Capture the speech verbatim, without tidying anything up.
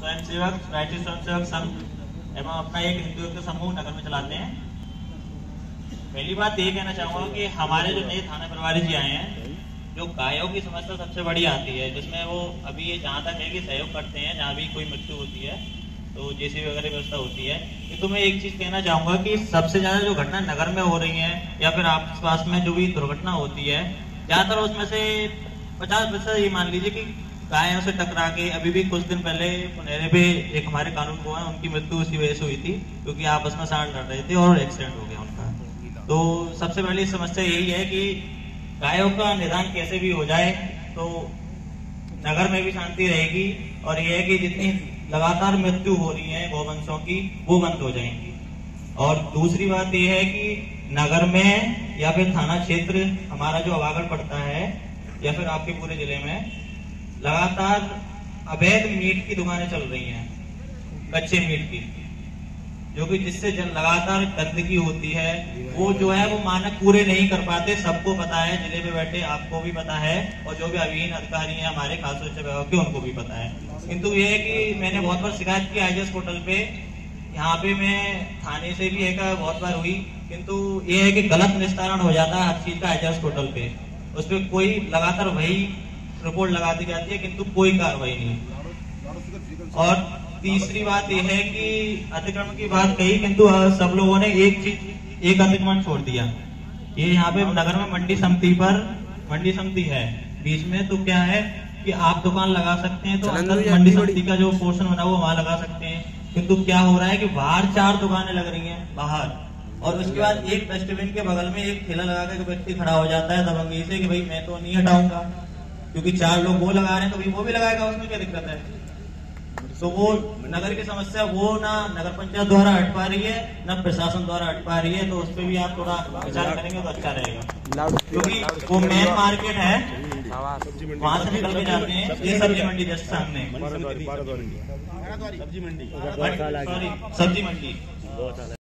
स्वयंसेवक राष्ट्रीय स्वयंसेवक संघ एवं अपना एक हिंदू युक्त समूह नगर में चलाते हैं। पहली बात ये कहना चाहूंगा कि हमारे जो नए थाना प्रभारी जी आए हैं, जो गायों की समस्या सबसे बड़ी आती है, जिसमें वो अभी ये जहाँ तक है कि सहयोग करते हैं, जहाँ भी कोई मृत्यु होती है तो जेसीबी वगैरह व्यवस्था होती है। तो मैं एक चीज कहना चाहूंगा कि सबसे ज्यादा जो घटना नगर में हो रही है या फिर आस पास में जो भी दुर्घटना होती है, ज्यादातर उसमें से पचास प्रतिशत ये मान लीजिए कि गायों से टकरा के, अभी भी कुछ दिन पहले पुनहरे पे एक हमारे कानून को है, उनकी मृत्यु उसी वजह से हुई थी क्योंकि आपस में सांड लड़ रहे थे और एक्सीडेंट हो गया उनका। तो सबसे पहली समस्या यही है कि गायों का निदान कैसे भी हो जाए तो नगर में भी शांति रहेगी, और यह है कि जितनी लगातार मृत्यु हो रही है गौवंशों की वो बंद हो जाएंगी। और दूसरी बात यह है कि नगर में या फिर थाना क्षेत्र हमारा जो अवागढ़ पड़ता है या फिर आपके पूरे जिले में लगातार अवैध मीट की दुकानें चल रही हैं, कच्चे मीट की, जो कि जिससे लगातार गंदगी होती है। वो जो है वो मानक पूरे नहीं कर पाते, सबको पता है, जिले में बैठे आपको भी पता है और जो भी अधीन अधिकारी हैं हमारे खास तौर से विभाग के उनको भी पता है। किंतु ये है कि मैंने बहुत बार शिकायत की आईजीएस पोर्टल पे, यहाँ पे मैं थाने से भी एक बहुत बार हुई, किंतु ये है कि गलत निस्तारण हो जाता है हर चीज का आईजीएस पोर्टल पे। उस पर कोई लगातार वही रिपोर्ट लगा दी जाती है किंतु कोई कार्रवाई नहीं। और तीसरी बात यह है कि अतिक्रमण की बात कही, किंतु सब लोगों ने एक चीज एक अतिक्रमण छोड़ दिया। ये यहाँ पे नगर में मंडी समिति पर मंडी समिति है बीच में, तो क्या है कि आप दुकान लगा सकते हैं, तो अंदर मंडी समिति का जो पोर्शन बना वो वहां लगा सकते हैं। किंतु क्या हो रहा है कि बाहर चार दुकानें लग रही हैं बाहर, और उसके बाद एक डस्टबिन के बगल में एक ठेला लगा के व्यक्ति खड़ा हो जाता है दबंगी से कि भाई मैं तो नहीं हटाऊंगा, क्योंकि चार लोग वो लगा रहे हैं तो भाई वो भी लगाएगा, उसमें क्या दिक्कत है। तो वो नगर की समस्या वो ना नगर पंचायत द्वारा हट पा रही है ना प्रशासन द्वारा हट पा रही है, तो उस पर भी आप थोड़ा विचार करेंगे तो अच्छा रहेगा, क्योंकि वो मेन मार्केट है, वहां से निकल के जाते हैं। ये सब्जी मंडी जस्ट सामने, सब्जी मंडी सॉरी सब्जी मंडी